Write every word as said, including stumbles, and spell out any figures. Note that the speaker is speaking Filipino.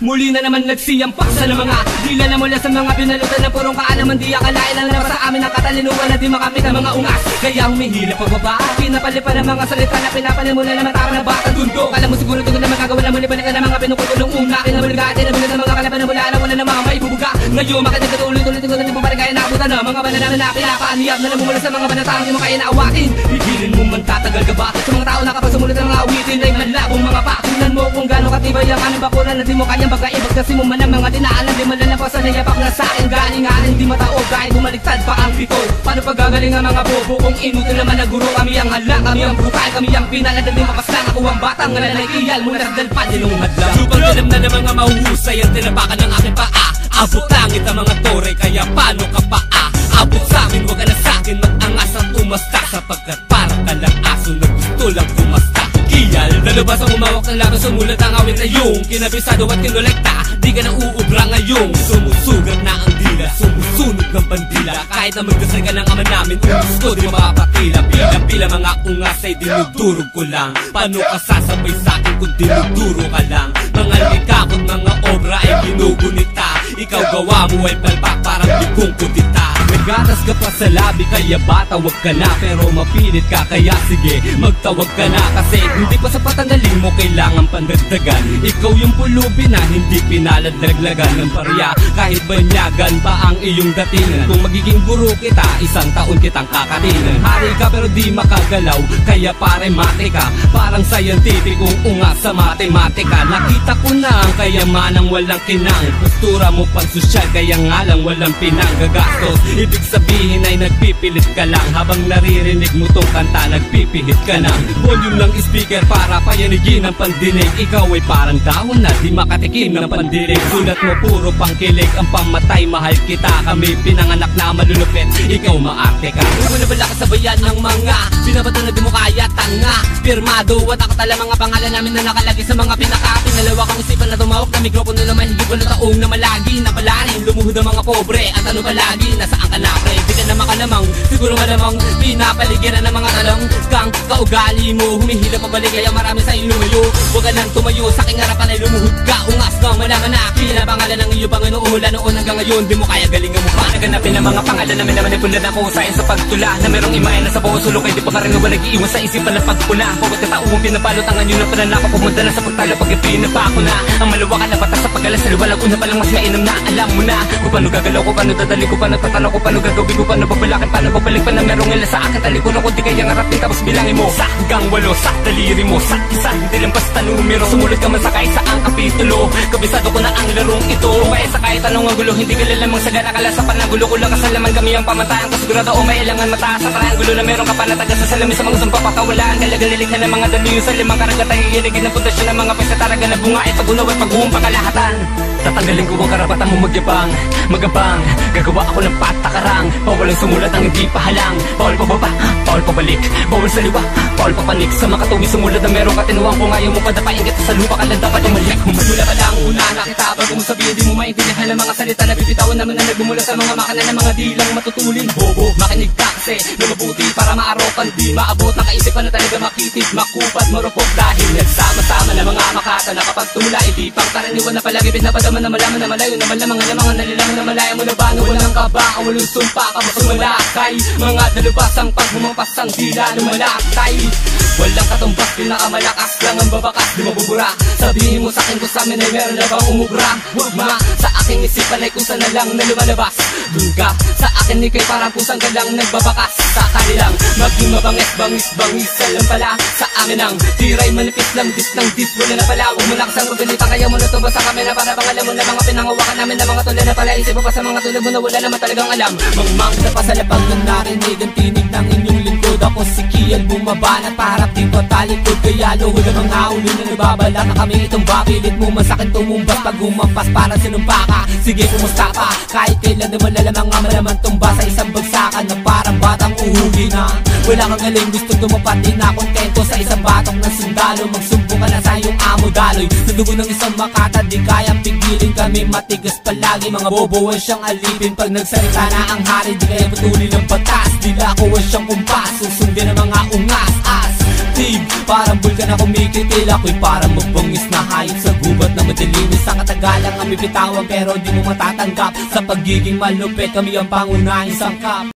Muli na naman nagsiyampas ng mga dila na mula sa mga binalutan ng purong kaalaman. Di akalain lang naman sa amin ang katalinuhan na di makamit ang mga ungas. Kaya humihila pagbaba, pinapalipan ng mga salita na pinapalimulan na matama ng bata dundo. Kala mo siguro ito na magagawa na muli balik na ng mga pinukulong una. Kinabaligatin na bilang ng mga kalaban na mula na wala na mga maibubuga. Ngayon makinig ka tuloy-tuloy tingnan na di mo pa rin kaya naabutan na mga banana na pinakaaniyap na namumula sa mga banatang di mo kaya naawatin. Higilin mo man tatagal ka ba sa mga tao na kapag sumulit ng mga awitin ay malabong mga pakunan mo kung gano'ng katibay ang aming bakuran na di mo kayang bagaibag kasi mo man ang mga dinaalan. Di malalapas na nayapak na sa akin galinganin di mataog kahit bumaliktad pa ang pito. Paano pagagaling ang mga bobo kung inutil naman na guro? Kami ang halang, kami ang bukay, kami ang pinaladal di mapaslang. Ako ang batang ngalanay iyal mula sa dalpan din ng hadlang. Lupang alam na ng mga mahuhusay ang tinapakan ng aking paa. Abot langit ang mga tore kaya paano ka pa ah? Abot sa'min wag ka na sa'kin mag-angas at umasta sapagkat parang ka lang aso na gusto lang kumasta. Kiyal, lalabas ang umawak ng laban sumulat ang awit na yung kinabisado at kinolekta. Di ka na uubra ngayong sumusugat na ang dila, sumusunog ng bandila. Kahit na magdasal ka ng ama namin, gusto di mapapatila. Pila-pila mga ungas ay dinudurog ko lang. Paano ka sasabay sa'kin kung dinuduro ka lang? Mga likakot, mga obra ay ginugunita. Ikaw gawa mo ay palpak parang bigong kutita. Nagatas ka pa sa labi kaya bata wag ka na. Pero mapilit ka kaya sige magtawag ka na. Kasi hindi pa sapat ang galing mo kailangan pandagdagan. Ikaw yung pulubi na hindi pinaladaglagan ng parya. Kahit banyagan pa ang iyong datingan. Kung magiging guro kita isang taon kitang kakatinan. Hari ka pero di makagalaw kaya pare mate ka. Parang scientificong unga sa matematika. Nakita ko na ang kayamanang walang kinang. Postura mo pang sosyal kaya nga lang walang pinanggagastos. Ibig sabihin ay nagpipilit ka lang. Habang naririnig mo tong kanta nagpipihit ka na. Volume ng speaker para payanigin ang pandinig. Ikaw ay parang dahon na di makatikim ng pandinig. Sulat mo puro pangkilig ang pamatay mahal kita. Kami pinanganak na malulupit ikaw maarte ka. Kung nabala ka sa bayan ng mga binabato na di mo kaya tanga. Pirmado at akatala mga pangalan namin na nakalagay sa mga pinaka. Pinalawak ang isipan na tumawag na mikropono na mahigit wala taong na malagi na palarin. Lumuhod ang mga pobre at ano palagi nasaan ka na pre. Di ka na makalamang siguro malamang pinapaligiran ng mga talong kang kaugali mo. Humihila pabalik kaya marami sa iyo lumayo. Huwag ka nang tumayo sa aking harapan ay lumuhod ka. Ungas na malaman na pinapangalan ng iyo Panginoon mula noon hanggang ngayon. Di mo kaya galingan mo pa. Naganapin ang mga pangalan namin na manipulan ako sa ayon sa pagtula. Na merong imayan na sa bawang sulok ay di pa ka rin na nag-iiwan sa isipan na pagpuna. Pagkat kataumong pinapalot ang anyo na pananakop. Pumunta na sa pagtalo pag ipinapako na. Ang maluwakan na batas sa paggalas sa liwalag. Una pa lang mas mainam na alam mo na. Kung paano gagalaw ko, paano dadali ko, paano tatanaw ko, paano gagawin ko, paano babalakin, paano babalik pa na merong ila sa akin. Talikuran ko di kaya ngarapin tapos bilangin mo. Sa hanggang walo, sa daliri mo, sa isa hindi lang basta numero. Sumulat ka man sa kahit saang kapitulo. Kabisado ko na ang larong ito. Kaya sa kahit anong ang gulo, hindi ka lalamang sa garakala sa panagulo ko lang kasalaman kami ang pamatayan. Kasigurado o may ilangan mataas sa triangulo na meron ka pa natagas sa salamin sa mga sampapakawalaan. Kalagalig ka ng mga daliyo sa limang karagatan. Iiligid ng pundasyon ng mga pesataraga na bunga ay pag-unaw at pag-uwang pakalahatan. Tatanggalin ko ang karapatan mo magyabang, magabang. Gagawa ako ng patakarang. Bawal ang sumulat ang hindi pahalang. Bawal pababa, bawal pabalik. Bawal sa liwa, bawal papanik. Sa makatuwi sumulat na merong katinuan. Kung ayaw mo padapain kita sa lupa ka lang dapat umalik. Humula ka lang una nakita bago mo sabihin di mo maintindihan ang mga salita na bibitawan naman na nagbumula sa mga makina ng mga dilang matutulin. Bobo, makinig ka kasi na mabuti para maarokan. Di maabot nakaisipan na talaga makitid, makupad, marupok. Dahil nagsama-sama na mga makata na kapag tumula hindi pang karaniwan na palagi pinapadaman na malaman na malayo na malamang na mga nalilang na malaya mo na ba na walang kaba ang walang sumpa ka masumalakay. Mga dalubasang pag humampas ang dila lumalakay. Walang katumbas, pinakamalakas lang ang babakas di mabubura. Sabihin mo sa akin kung sa amin ay meron na bang umubra. Huwag ma, sa aking isipan ay kung saan na lang na lumalabas. Dun ka, sa akin ikay parang pusang ka lang nagbabakas. Sa kanilang maging mabangis, bangis, bangis alam pala sa amin ang tiray manipis lang dis ng dis. Wala na pala, huwag mo lakas ang magalita. Kaya mo natuba sa kamera para bang alam mo na mga pinangawakan namin na mga tulad na pala. Isip mo pa sa mga tulad mo na wala naman talagang alam. Mangmang na pa sa lapag ng narinig ang tinig ng inyong lingkod. Ako si Kian bumaba na paharap di pa talikod. Kaya luhod ang mga ulo na nababala na kami itong bapilit mo. Masakit tumumbas pag humampas para sinumpa ka. Sige kumusta pa, kahit kailan naman lalamang nga malaman tumba sa isang bagsakan na parang batang uhugi na. Wala kang galing gusto tumapat di na kontento sa isang batong ng sundalo. Magsumbong ka na sa iyong amo daloy. Sa dugo ng isang makata di kayang pigilin kami. Matigas palagi mga boboan siyang alipin. Pag nagsalita na ang hari di kaya patuloy ng batas. Dila ko siyang kumpas susundin ang mga ungas as. Di daigdig. Parang bulkan na kumikitil, ako'y parang magbangis na hayop sa gubat na madalinis. Sa katagalang ang bibitawan pero di mo matatanggap. Sa pagiging malupit kami ang pangunahing sangkap.